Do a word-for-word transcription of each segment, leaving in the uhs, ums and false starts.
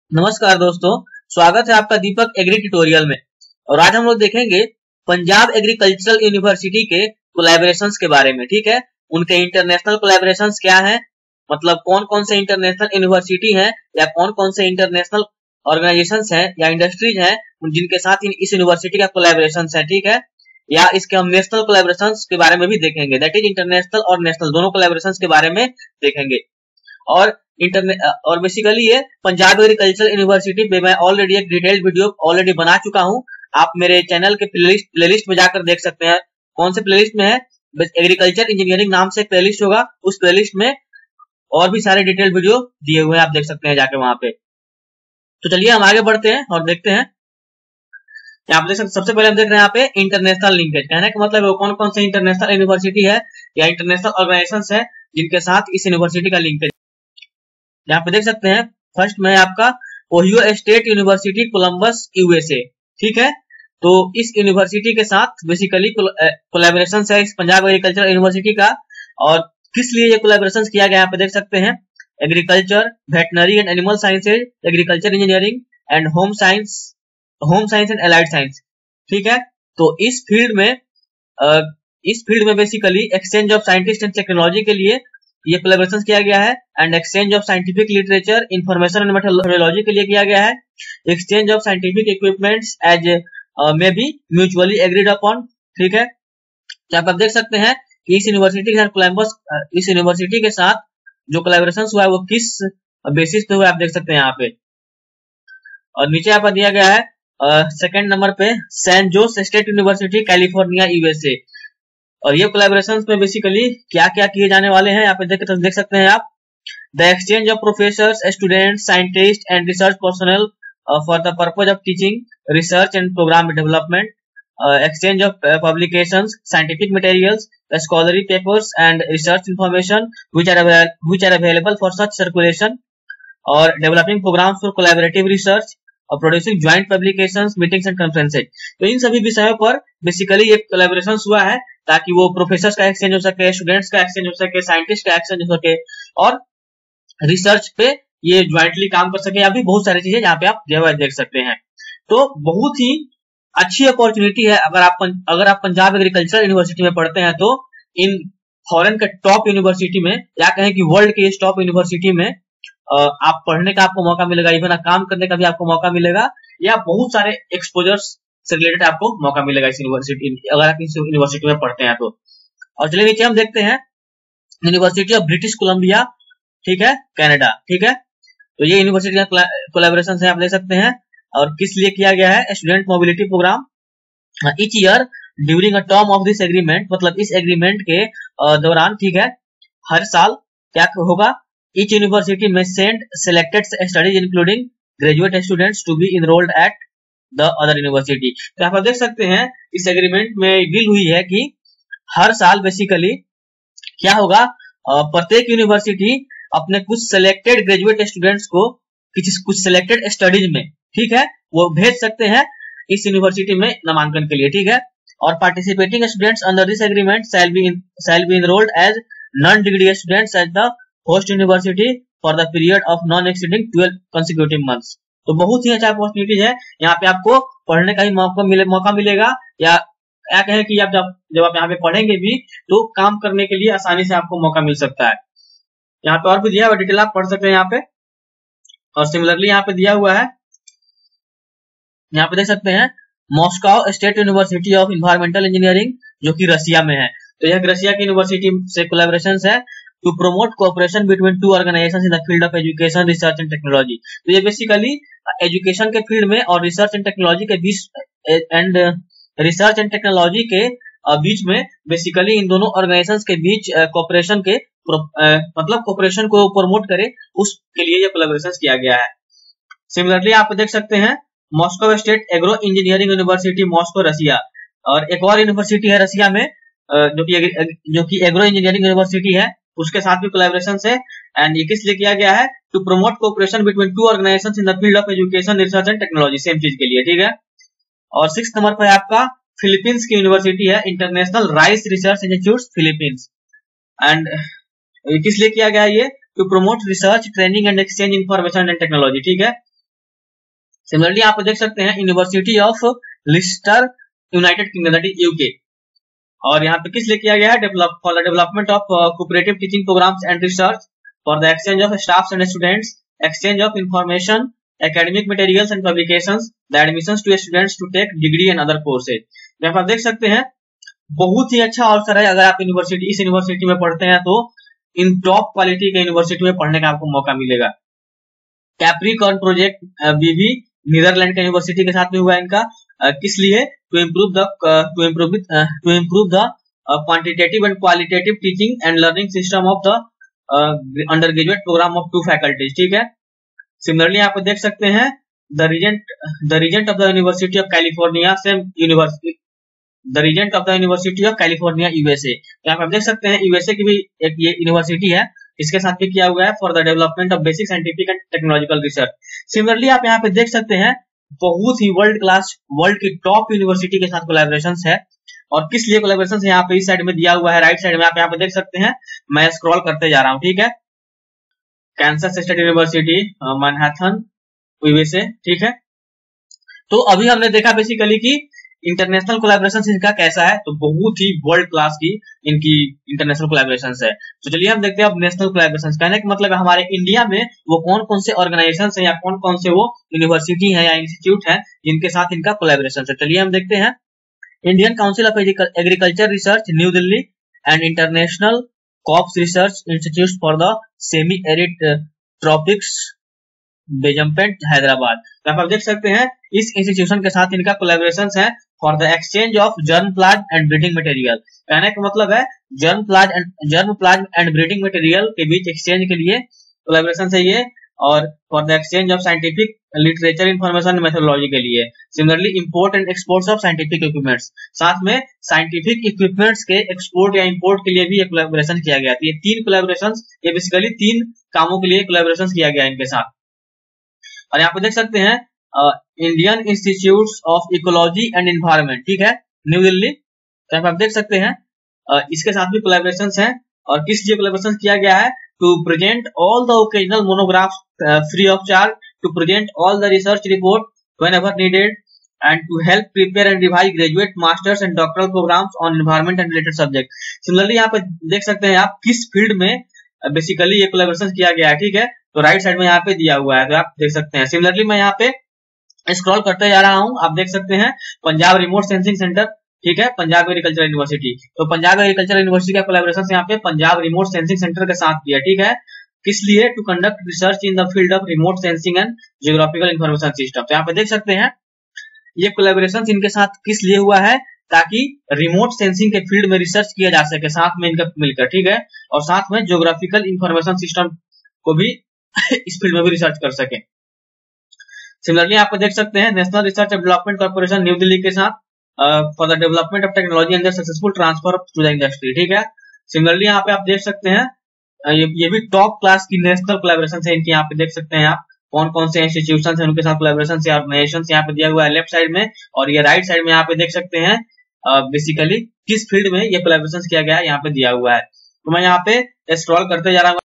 नमस्कार दोस्तों, स्वागत है आपका दीपक एग्री ट्यूटोरियल में। और आज हम लोग देखेंगे पंजाब एग्रीकल्चरल यूनिवर्सिटी के कोलैबोरेशंस के बारे में। ठीक है, उनके इंटरनेशनल कोलैबोरेशंस क्या हैं, मतलब कौन कौन से इंटरनेशनल यूनिवर्सिटी हैं या कौन कौन से इंटरनेशनल ऑर्गेनाइजेशंस हैं या इंडस्ट्रीज हैं जिनके साथ इस यूनिवर्सिटी का कोलैबोरेशंस है। ठीक है, या इसके हम नेशनल कोलैबोरेशंस के बारे में भी देखेंगे, दैट इज इंटरनेशनल और नेशनल दोनों कोलैबोरेशंस के बारे में देखेंगे। और इंटरनेट और बेसिकली ये पंजाब एग्रीकल्चर यूनिवर्सिटी पे मैं ऑलरेडी एक डिटेल्ड वीडियो ऑलरेडी बना चुका हूं। आप मेरे चैनल के प्लेलिस्ट प्लेलिस्ट में जाकर देख सकते हैं। कौन से प्लेलिस्ट में है? एग्रीकल्चर इंजीनियरिंग नाम से एक प्लेलिस्ट होगा, उस प्लेलिस्ट में और भी सारे डिटेल्ड वीडियो दिए हुए हैं, आप देख सकते हैं जाके वहां पे। तो चलिए हम आगे बढ़ते हैं और देखते हैं। यहाँ पे देख सकते, सबसे पहले हम देख रहे हैं यहाँ पे इंटरनेशनल लिंकेज। कहने का मतलब कौन कौन से इंटरनेशनल यूनिवर्सिटी है या इंटरनेशनल ऑर्गेनाइजेशन है जिनके साथ इस यूनिवर्सिटी का लिंकेज। यहाँ पे देख सकते हैं फर्स्ट में आपका Ohio state university Columbus USA. ठीक है, तो इस यूनिवर्सिटी के साथ बेसिकली कोलैबोरेशन है इस पंजाब एग्रीकल्चर यूनिवर्सिटी का। और किस लिए ये कोलैबोरेशन किया गया यहाँ पे देख सकते हैं, agriculture, veterinary and animal sciences, agriculture engineering and home science, home science and allied science. ठीक है, तो इस फील्ड में आ, इस फील्ड में basically exchange of scientist and technology के लिए ये कोलैबोरेशन किया गया है। And exchange of scientific literature, information and methodology के लिए किया गया है। Exchange of scientific equipments as may be mutually agreed upon. ठीक है, तो आप देख सकते हैं कि इस यूनिवर्सिटी के साथ कोलंबस इस यूनिवर्सिटी के साथ जो कोलैबोरेशन हुआ है वो किस बेसिस पे हुआ आप देख सकते हैं यहाँ पे। और नीचे यहाँ पर दिया गया है सेकेंड नंबर पे San Jose state university California USA. और ये कोलैबोरेशंस में बेसिकली क्या क्या किए जाने वाले हैं यहाँ पे देख, देख सकते हैं आप। The exchange of professors, students, scientist and research personnel for the purpose of teaching, research and program development, exchange of publications, scientific materials, scholarly papers and research information which are which are available for such circulation, और developing programs for collaborative research और producing joint publications, meetings and conferences. तो इन सभी विषयों पर basically एक collaboration हुआ है ताकि वो प्रोफेसर्स का एक्सचेंज हो सके, स्टूडेंट्स का एक्सचेंज हो सके, साइंटिस्ट का एक्सचेंज हो सके और रिसर्च पे ये ज्वाइंटली काम कर सके। या भी बहुत सारी चीजें यहाँ पे आप देख सकते हैं। तो बहुत ही अच्छी अपॉर्चुनिटी है अगर आप अगर आप पंजाब एग्रीकल्चर यूनिवर्सिटी में पढ़ते हैं तो इन फॉरेन के टॉप यूनिवर्सिटी में या कहें कि वर्ल्ड के इस टॉप यूनिवर्सिटी में आप पढ़ने का आपको मौका मिलेगा, इवन काम करने का भी आपको मौका मिलेगा, या बहुत सारे एक्सपोजर्स से रिलेटेड आपको मौका मिलेगा इस यूनिवर्सिटी अगर आप इस यूनिवर्सिटी में पढ़ते हैं तो। और चलिए नीचे हम देखते हैं यूनिवर्सिटी ऑफ ब्रिटिश कोलंबिया, ठीक है, कनाडा। ठीक है, तो ये यूनिवर्सिटी का कोलैबोरेशन है, आप देख सकते हैं। और किस लिए किया गया है, student mobility program. Each year during a term of this agreement, मतलब इस एग्रीमेंट के दौरान, ठीक है, हर साल क्या होगा, ईच यूनिवर्सिटी में send selected studies including graduate students to be enrolled at the other university. तो आप देख सकते हैं इस एग्रीमेंट में डील हुई है कि हर साल बेसिकली क्या होगा, प्रत्येक यूनिवर्सिटी अपने कुछ सिलेक्टेड ग्रेजुएट स्टूडेंट्स को कुछ कुछ सिलेक्टेड स्टडीज में, ठीक है, वो भेज सकते हैं इस यूनिवर्सिटी में नामांकन के लिए। ठीक है, और participating students under this agreement shall be shall be enrolled as non degree students at the host university for the period of non exceeding twelve consecutive months. तो बहुत ही अच्छा अपॉर्चुनिटी है, यहाँ पे आपको पढ़ने का ही मौका मिले मौका मिलेगा, या क्या कहें कि आप जब जब आप यहाँ पे पढ़ेंगे भी तो काम करने के लिए आसानी से आपको मौका मिल सकता है। यहाँ पे और भी दिया हुआ डिटेल आप पढ़ सकते हैं यहाँ पे। और सिमिलरली यहाँ पे दिया हुआ है, यहाँ पे देख सकते हैं Moscow state university of environmental engineering, जो कि रसिया में है। तो यह रसिया की यूनिवर्सिटी से कोलैबोरेशन है to promote cooperation between two organisations in the field of education, research and technology. तो ये बेसिकली एजुकेशन के फील्ड में और रिसर्च एंड टेक्नोलॉजी के बीच एंड रिसर्च एंड टेक्नोलॉजी के बीच में बेसिकली इन दोनों ऑर्गेनाइजेशंस के बीच कोऑपरेशन के मतलब कोऑपरेशन को प्रमोट करे, उसके लिए ये कोलैबोरेशन किया गया है। सिमिलरली आप देख सकते हैं Moscow state agro engineering university, Moscow Russia. और एक और यूनिवर्सिटी है रसिया में जो कि जो कि एग्रो इंजीनियरिंग यूनिवर्सिटी है, उसके साथ भी कोलैबोरेशन है। एंड ये किस लिए किया गया है, to promote cooperation between two organisations in the field of education, research and technology, same चीज के लिए। ठीक है, और सिक्स नंबर पर आपका फिलीपींस की यूनिवर्सिटी है, international rice research institute Philippines. And किस लिए किया गया है ये, to promote research, training and exchange information and technology. ठीक है, सिमिलरली आप देख सकते हैं university of Leicester United Kingdom UK, और यहाँ पे किस लिए किया गया है, develop for the development of cooperative teaching programs and research, for the exchange of staffs and students, exchange of information, academic materials and publications, the admissions to students to take degree and other courses. यहाँ पर आप देख सकते हैं बहुत ही अच्छा अवसर है, अगर आप यूनिवर्सिटी इस यूनिवर्सिटी में पढ़ते हैं तो इन टॉप क्वालिटी के यूनिवर्सिटी में पढ़ने का आपको मौका मिलेगा। कैप्रिकॉर्न प्रोजेक्ट बीवी नीदरलैंड के यूनिवर्सिटी के साथ में हुआ इनका, uh, किस लिए, to improve the to improve to improve the quantitative and qualitative teaching and learning system of the undergraduate program of two faculties. ठीक है, सिमिलरली आप देख सकते हैं the regent the regent of the university of California, same university the regent of the university of California USA. यहाँ पे आप देख सकते हैं यूएसए की भी एक ये यूनिवर्सिटी है, इसके साथ भी किया हुआ है for the development of basic scientific and technological research. Similarly आप यहाँ पे देख सकते हैं बहुत ही वर्ल्ड क्लास, वर्ल्ड की टॉप यूनिवर्सिटी के साथ कोलैबोरेशंस है, और किस लिए कोलैबोरेशंस यहाँ पे इस साइड में दिया हुआ है, राइट साइड में आप यहाँ पे देख सकते हैं, मैं स्क्रॉल करते जा रहा हूँ। ठीक है, Kansas State University Manhattan USA. ठीक है, तो अभी हमने देखा बेसिकली कि इंटरनेशनल कोलैबोरेशंस इनका कैसा है, तो बहुत ही वर्ल्ड क्लास की इनकी इंटरनेशनल कोलैबोरेशंस है। तो चलिए हम देखते हैं अब नेशनल कोलैबोरेशंस। कहने का मतलब है हमारे इंडिया में वो कौन कौन से ऑर्गेनाइजेशंस हैं या कौन कौन से वो यूनिवर्सिटी है या इंस्टीट्यूट है जिनके साथ इनका कोलैबोरेशन है। चलिए हम देखते हैं Indian Council of Agriculture Research New Delhi and International crops research institute for the semi arid tropics Begumpet Hyderabad. तो आप देख सकते हैं इस इंस्टीट्यूशन के साथ इनका कोलैबोरेशन है for the exchange of germplasm and breeding material. कहने का मतलब है germplasm and germplasm and breeding material के बीच एक्सचेंज के लिए कोलैबोरेशन है ये, और for the exchange of scientific literature information methodology के लिए। Similarly import and export of scientific equipments, साथ में साइंटिफिक इक्विपमेंट्स के एक्सपोर्ट या इंपोर्ट के लिए भी ये कोलैबोरेशन किया गया। ये तीन कोलैबोरेशन, ये बेसिकली तीन कामों के लिए कोलैबोरेशन किया गया इनके साथ। और यहाँ पे देख सकते हैं Indian Institute of Ecology and Environment, ठीक है, न्यू दिल्ली। तो यहाँ पे आप देख सकते हैं uh, इसके साथ भी कोलैबोरेशन है, और किस लिए कोलैबोरेशन किया गया है, to present all the occasional monographs free of charge, to present all the research report whenever needed, and to help prepare and revise graduate masters and doctoral programs on environment and related subject. Similarly यहाँ पे देख सकते हैं आप किस field में basically uh, ये collaboration किया गया है। ठीक है, तो राइट साइड में यहाँ पे दिया हुआ है, तो आप देख सकते हैं। सिमिलरली मैं यहाँ पे स्क्रॉल करते जा रहा हूँ, आप देख सकते हैं पंजाब रिमोट सेंसिंग सेंटर, ठीक है, पंजाब एग्रीकल्चर यूनिवर्सिटी। तो पंजाब एग्रीकल्चर यूनिवर्सिटी का कोलैबोरेशन यहाँ पे पंजाब रिमोट सेंसिंग सेंटर के साथ किया। ठीक है, किस लिए, to conduct research in the field of remote sensing and geographical information system. तो यहाँ पे देख सकते हैं ये कोलैबोरेशन इनके साथ किस लिए हुआ है, ताकि रिमोट सेंसिंग के फील्ड में रिसर्च किया जा सके साथ में इनका मिलकर। ठीक है, और साथ में जियोग्राफिकल इंफॉर्मेशन सिस्टम को भी इस फील्ड में भी रिसर्च कर सके। सिमिलरली आप देख सकते हैं national research and development corporation new Delhi के साथ for the development of technology and successful transfer to the industry. ठीक है, सिमिलरली यहाँ पे आप देख सकते हैं uh, ये, ये भी टॉप क्लास की नेशनल कोलैबोरेशन है इनके। यहाँ पे देख सकते हैं आप कौन कौन से इंस्टीट्यूशन है उनके साथ कोलैबोरेशन या ऑर्गेनाइजेशन यहाँ पे दिया हुआ है लेफ्ट साइड में, और ये राइट साइड में यहाँ पे देख सकते हैं बेसिकली uh, किस फील्ड में ये कोलैबोरेशन किया गया है यहाँ पे दिया हुआ है। तो मैं यहाँ पे स्क्रॉल करते जा रहा हूँ,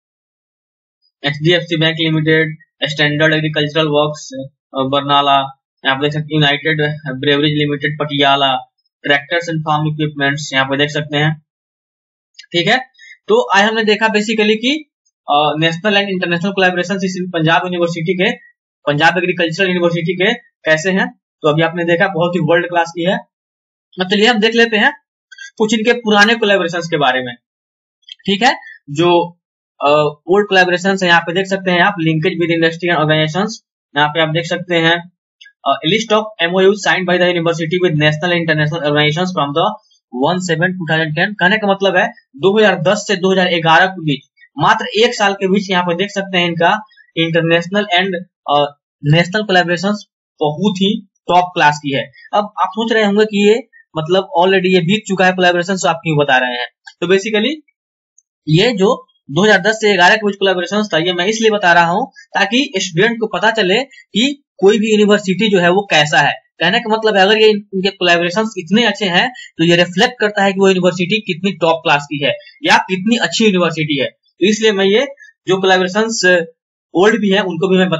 H D F C bank limited, standard agricultural works Barnala, यहाँ पे देख सकते हैं united beverage limited Patiala, tractors and farm equipments यहाँ पे देख सकते हैं। ठीक है, तो आज हमने देखा बेसिकली कि नेशनल एंड इंटरनेशनल कोलैबोरेशन इस पंजाब यूनिवर्सिटी के, पंजाब एग्रीकल्चरल यूनिवर्सिटी के कैसे हैं। तो अभी आपने देखा बहुत ही वर्ल्ड क्लास की है। तो चलिए हम देख लेते हैं कुछ इनके पुराने कोलैबोरेशंस के बारे में। ठीक है, जो ओल्ड कोलैबोरेशंस है यहाँ पे देख सकते हैं आप, linkage with industry and organisations, यहाँ पे आप देख सकते हैं list of MOU signed by the university with national and international organisations from the one seven two thousand ten. कहने का मतलब है दो हज़ार दस से दो हज़ार ग्यारह के बीच, मात्र एक साल के बीच यहाँ पे देख सकते हैं इनका इंटरनेशनल एंड नेशनल कोलैबोरेशंस बहुत ही टॉप क्लास की है। अब आप सोच रहे होंगे कि ये मतलब ऑलरेडी ये बीत चुका है कोलैबोरेशन, तो आप क्यों बता रहे हैं। तो बेसिकली ये जो दो हज़ार दस से ग्यारह के बीच कोलैबोरेशन था, ये मैं इसलिए बता रहा हूं ताकि स्टूडेंट को पता चले कि कोई भी यूनिवर्सिटी जो है वो कैसा है। कहने का मतलब है अगर ये इनके कोलैबोरेशंस इतने अच्छे हैं तो ये रिफ्लेक्ट करता है कि वो यूनिवर्सिटी कितनी टॉप क्लास की है या कितनी अच्छी यूनिवर्सिटी है। तो इसलिए मैं ये जो कोलैबोरेशंस ओल्ड भी है उनको भी मैं बता रहा हूँ।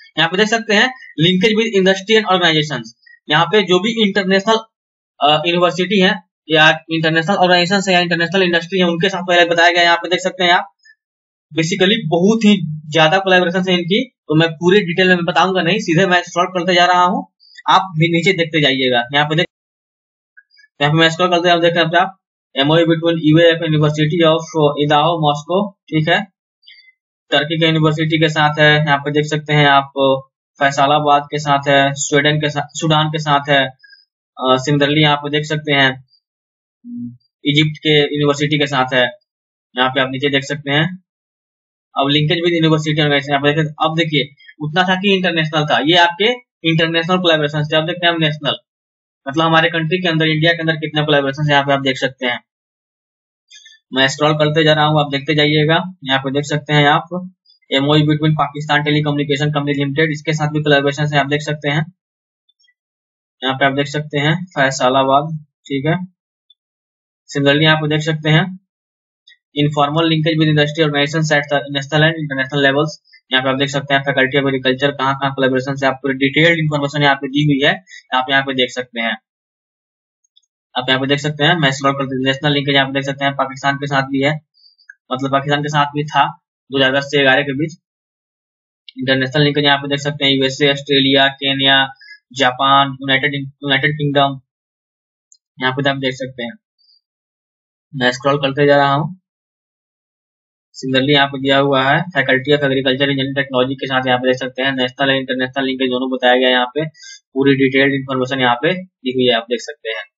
यहाँ पे देख सकते हैं linkage with industry and organisation. यहाँ पे जो भी इंटरनेशनल यूनिवर्सिटी है या इंटरनेशनल ऑर्गेनाइजेशन है या इंटरनेशनल इंडस्ट्री है उनके साथ पहले बताया गया। यहाँ पे देख सकते हैं आप बेसिकली बहुत ही ज्यादा कोलैबोरेशन है इनकी, तो मैं पूरी डिटेल में बताऊंगा नहीं, सीधे मैं स्क्रॉल करते जा रहा हूँ, आप भी नीचे देखते जाइएगा। यहाँ पे देख यहाँ पे मैं स्क्रॉल करते आप देख रहे हैं आप MOU between UAF university of Idaho Moscow, ठीक है, टर्की के यूनिवर्सिटी के साथ है। यहाँ पे देख सकते हैं आप फैसलाबाद के साथ है, स्वीडन के साथ, सूडान के साथ है, सिमिलरली यहाँ पे देख सकते हैं इजिप्ट के यूनिवर्सिटी के साथ है। यहाँ पे आप नीचे देख सकते हैं अब लिंकेज विद यूनिवर्सिटी ऑर्गेनाइजेशन। यहाँ पे देखें, अब देखिए उतना था कि इंटरनेशनल था, ये आपके इंटरनेशनल कोलैबोरेशन थे। अब देखते हैं हम नेशनल, मतलब हमारे कंट्री के अंदर, इंडिया के अंदर कितने कोलैबोरेशन यहाँ पे आप देख सकते हैं। मैं स्क्रॉल करते जा रहा हूँ, आप देखते जाइएगा। यहाँ पे देख सकते हैं आप MOU between Pakistan telecommunication company limited, इसके साथ भी कोलैबोरेशन है, आप देख सकते हैं। यहाँ पे आप देख सकते हैं फैसलाबाद, ठीक है। सिमिलरली यहाँ पे देख सकते हैं informal linkage with industry organisation at national and international levels. यहाँ पे आप देख सकते हैं फैकल्टी ऑफ एग्रीकल्चर कहाँ कहाँ कोलैबोरेशन से आपको डिटेल्ड इन्फॉर्मेशन यहाँ पे दी हुई है, आप यहाँ पे देख सकते हैं। आप यहाँ पे देख सकते हैं मैं स्क्रॉल करते नेशनल लिंकेज यहाँ पे देख सकते हैं पाकिस्तान के साथ भी है, मतलब पाकिस्तान के साथ भी था दो हजार दस से ग्यारह के बीच। इंटरनेशनल लिंकेज यहाँ पे देख सकते हैं USA, Australia, Kenya, Japan, United United Kingdom, यहाँ पे आप देख सकते हैं। मैं स्क्रॉल करते जा रहा हूँ। सिमिलरली यहाँ पे दिया हुआ है faculty of agriculture engineering technology के साथ, यहाँ पे देख सकते हैं नेशनल एंड इंटरनेशनल लिंकेज दोनों बताया गया है। यहाँ पे पूरी डिटेल्ड इन्फॉर्मेशन यहाँ पे दी हुई है, आप देख सकते हैं।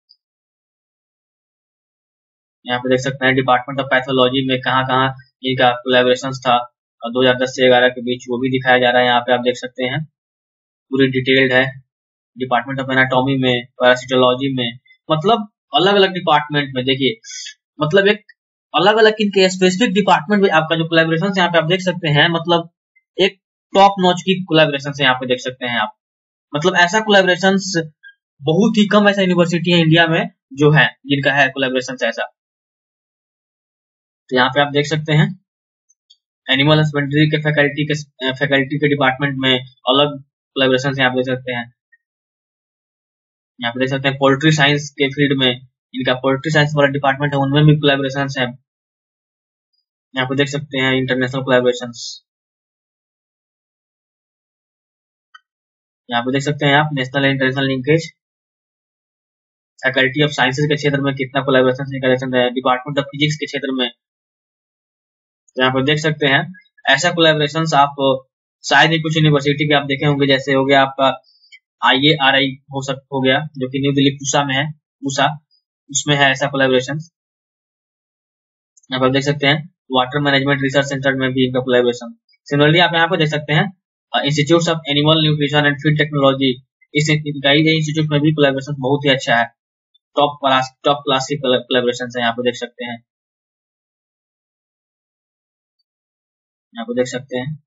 यहाँ पे देख सकते हैं डिपार्टमेंट ऑफ पैथोलॉजी में कहाँ कहाँ इनका कोलैबोरेशन था और दो हजार दस से ग्यारह के बीच, वो भी दिखाया जा रहा है। यहाँ पे आप देख सकते हैं पूरी डिटेल्ड है। डिपार्टमेंट ऑफ एनाटॉमी में, पैरासिटोलॉजी में, मतलब अलग अलग डिपार्टमेंट में देखिए, मतलब एक अलग अलग इनके स्पेसिफिक डिपार्टमेंट में आपका जो कोलैबोरेशन यहाँ पे आप देख सकते हैं, मतलब एक टॉप नॉच की कोलैबोरेशन यहाँ पे देख सकते हैं आप। मतलब ऐसा कोलैबोरेशन बहुत ही कम ऐसा यूनिवर्सिटी है इंडिया में जो है जिनका है कोलैबोरेशन ऐसा। तो यहाँ पे आप देख सकते हैं एनिमल हस्बेंड्री के फैकल्टी के फैकल्टी के डिपार्टमेंट में अलग कोलैबोरेशन यहाँ पे देख सकते हैं। यहाँ पे देख सकते हैं पोल्ट्री साइंस के फील्ड में इनका पोल्ट्री साइंस वाला डिपार्टमेंट है, उनमें भी कोलैबोरेशन है। यहाँ पे देख सकते हैं इंटरनेशनल कोलैबोरेशन। यहाँ पे देख सकते हैं आप national and international linkage, faculty of sciences के क्षेत्र में कितना कोलैबोरेशन है, डिपार्टमेंट ऑफ फिजिक्स के क्षेत्र में। यहाँ पे देख सकते हैं ऐसा कोलैबोरेशन आप शायद ही कुछ यूनिवर्सिटी के आप देखे होंगे, जैसे हो गया आपका आई ए आर आई हो सक हो गया जो कि न्यू दिल्ली पूसा में है, पूसा उसमें है ऐसा कोलैबोरेशन। यहाँ पर देख सकते हैं वाटर मैनेजमेंट रिसर्च सेंटर में भी इनका कोलैबोरेशन। सिमिलरली आप यहाँ पर देख सकते हैं institute of animal nutrition and feed technology, इस इंस्टीट्यूट में भी कोलैबोरेशन बहुत ही अच्छा है, टॉप क्लास टॉप क्लास की कोलैबोरेशन है। यहाँ पे देख सकते हैं, यहाँ पे देख सकते हैं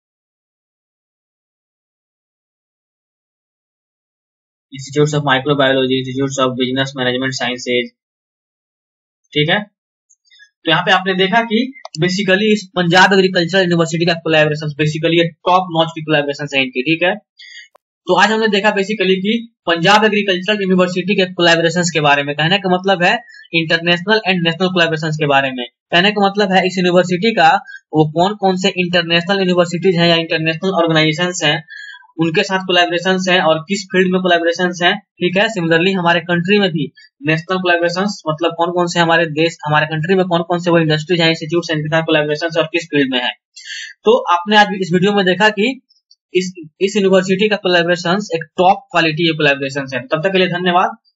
institute of microbiology, institute of business management sciences, ठीक है। तो यहाँ पे आपने देखा कि बेसिकली इस पंजाब एग्रीकल्चर यूनिवर्सिटी का कोलैबोरेशन बेसिकली टॉप नॉच की कोलैबोरेशन है इनकी, ठीक है। तो आज हमने देखा बेसिकली कि पंजाब एग्रीकल्चर यूनिवर्सिटी के कोलैबोरेशंस के बारे में। कहने का मतलब है इंटरनेशनल एंड नेशनल कोलैबोरेशंस के बारे में। कहने का मतलब है इस यूनिवर्सिटी का वो कौन कौन से इंटरनेशनल यूनिवर्सिटीज हैं या इंटरनेशनल ऑर्गेनाइजेशंस हैं उनके साथ कोलैबोरेशंस हैं और किस फील्ड में कोलैबोरेशंस हैं, ठीक है। सिमिलरली हमारे कंट्री में भी नेशनल कोलैबोरेशंस मतलब कौन कौन से हमारे देश हमारे कंट्री में कौन कौन से वो इंडस्ट्रीज हैं, इंस्टीट्यूट्स हैं इनके साथ कोलैबोरेशंस और किस फील्ड में है। तो आपने आज इस वीडियो में देखा कि इस इस यूनिवर्सिटी का कोलैबोरेशंस एक टॉप क्वालिटी कोलैबोरेशंस है। तब तक के लिए धन्यवाद।